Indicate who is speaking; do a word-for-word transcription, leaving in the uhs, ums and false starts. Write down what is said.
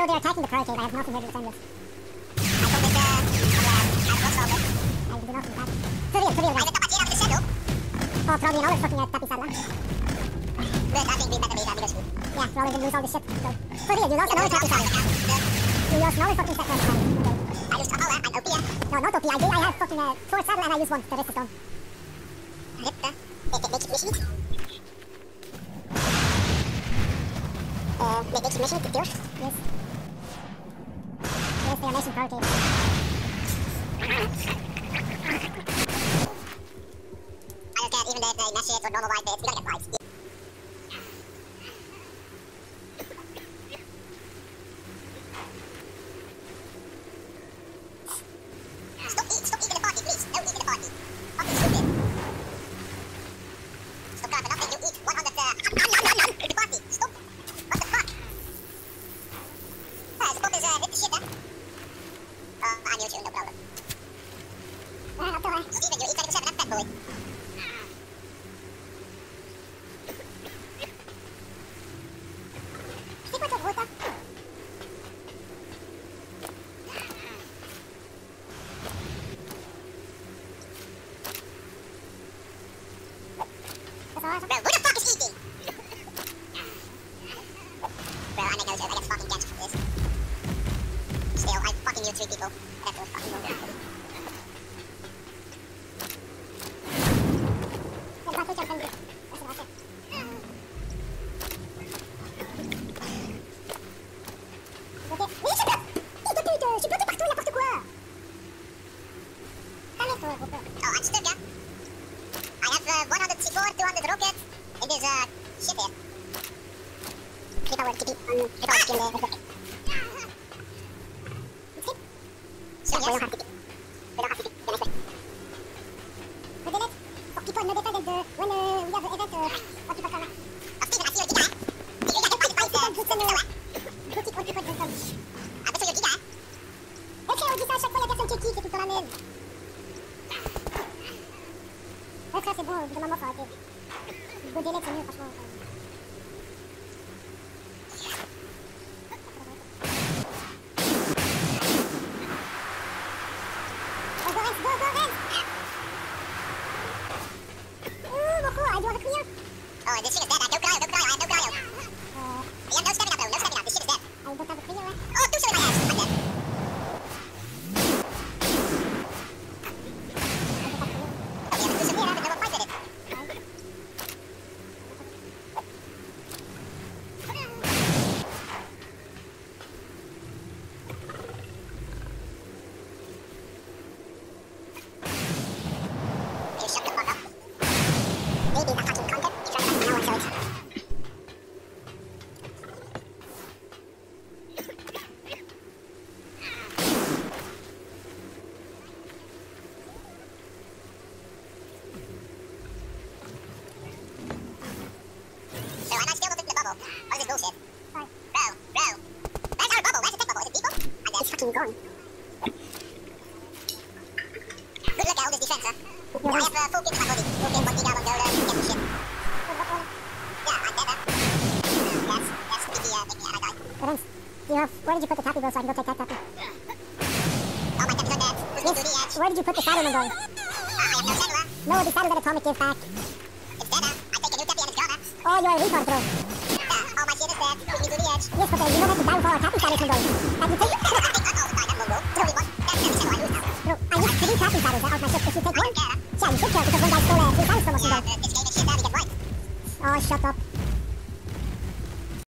Speaker 1: they're attacking the power cave. I have nothing here to defend this.
Speaker 2: I told it, uh, I have lost all of it.
Speaker 1: I will do nothing bad. Surreal, surreal,
Speaker 2: I
Speaker 1: guys.
Speaker 2: just got my chin out of the shadow.
Speaker 1: Oh, probably another fucking uh, tapisar lang.
Speaker 2: But I think we better leave that because we...
Speaker 1: Yeah, rather than lose all this shit. So, surreal, you lost another tapisar. You lost another fucking set of okay.
Speaker 2: I used all that, and O P.
Speaker 1: No, not O P. I did. I have fucking uh, sword saddle and I use one. The rest is done.
Speaker 2: Yep, uh, make it, make it mission. Uh, make it mission, it's yours.
Speaker 1: Yes. Yes, they are nation power cave.
Speaker 2: I don't care, even if they mesh it or normal life, we gotta get lives. Stop eating, stop eating the party, please. Don't eat in the party. Fucking stupid. Stop grabbing nothing, you eat one hundred, uh, nom, nom, nom, nom, in the party. Stop. What the fuck? Ah, support is, uh, hit the shit, huh? Uh, I knew you, no problem.
Speaker 1: Ah, not to worry.
Speaker 2: Steven, you E twenty-seven, that's bad boy.
Speaker 1: Stick with the water. That's all right.
Speaker 2: Bro, who the fuck is eating? Bro, I make no joke, I get fucking gassed from this. Still, I fucking knew three people. That's so fucking wrong.
Speaker 1: Then back to jump and that's about it. Ok. Oui, je bloque! Fils de pute! Je suis bloqué partout, n'importe quoi! Calme-toi, gros peur.
Speaker 2: Oh, I'm stuck, yeah? I have uh, one hundred C four, two hundred rockets, and there's uh, shit here.
Speaker 1: Keep our keep on keep our skin there. Okay.
Speaker 2: So,
Speaker 1: Yeah, we don't
Speaker 2: yes.
Speaker 1: have to keep. We don't have to keep. The next way. We did it. For keep on no better than the when uh, we have the event uh, what you call it.
Speaker 2: Oh, Steven, I see your giga. You got to fight, fight, uh,
Speaker 1: Good
Speaker 2: some
Speaker 1: uh,
Speaker 2: giga.
Speaker 1: good keep on keep on good some.
Speaker 2: Ah, but so your giga.
Speaker 1: Ok, on dit ça à chaque fois, il y a personne qui kick et tout le ramène. Ouais, ça c'est bon, au bout d'un moment, faut arrêter. Go délai, c'est mieux, franchement. Go, go, Renz, go, go, Renz! Ouh, mon coup, I do have a clear.
Speaker 2: Oh, this shit is dead. I have no cryo, no cryo, I have no cryo.
Speaker 1: Uh,
Speaker 2: We have no stamina, bro, no stamina. This shit is dead.
Speaker 1: I don't have a clear, right?
Speaker 2: Oh, two shot in my ass. I'm dead. Oh, we have a two shot here, but no one fights with it. You shut the fuck up. Maybe that's fucking content. You try to no one shows. So am I still not in the bubble? What is this bullshit?
Speaker 1: Sorry.
Speaker 2: Bro, bro. Where's our bubble? Where's the tech bubble? Is it deeper? I'm dead.
Speaker 1: It's fucking gone.
Speaker 2: Good luck at all this defense, huh?
Speaker 1: You're
Speaker 2: I
Speaker 1: right.
Speaker 2: have uh, full kit in my body. Full kit, one giga, one gold, uh, get some shit. Yeah, I'm dead, huh? That's, that's Mickey, uh, Mickey, and I died.
Speaker 1: Renz, you have, where did you put the tappy, bro, so I can go take that tappy?
Speaker 2: Oh, my tech is not dead. Push me to the edge.
Speaker 1: Where did you put the saddle, my boy?
Speaker 2: Ah, I have no saddle, huh?
Speaker 1: No, the saddle that Atomic gave back.
Speaker 2: It's dead, huh? I take a new tappy and it's gone, huh?
Speaker 1: Oh, you're a retard, bro.
Speaker 2: Yeah, all my shit is dead. Push me to the edge.
Speaker 1: Yes, but uh, you know that the downfall of tappy saddles, my boy. And you take
Speaker 2: I think that's all the time, that logo. It's only one. That's the saddle I lose now.
Speaker 1: Bro, I used three tappy saddles out of my ship. If you take
Speaker 2: I
Speaker 1: one,
Speaker 2: don't care, huh?
Speaker 1: yeah, you should care because one guy stole uh, three saddles from us, my
Speaker 2: Yeah,
Speaker 1: boy.
Speaker 2: uh, this game is shit, huh? We get right.
Speaker 1: Oh, shut up.